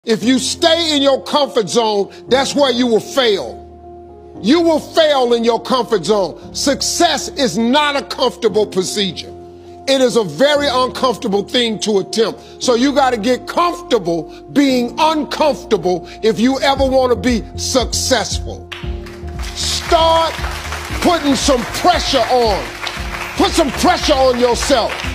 If you stay in your comfort zone, that's where you will fail. You will fail in your comfort zone. Success is not a comfortable procedure. It is a very uncomfortable thing to attempt. So you got to get comfortable being uncomfortable if you ever want to be successful. Start putting some pressure on. Put some pressure on yourself.